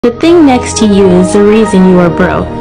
The thing next to you is the reason you are broke.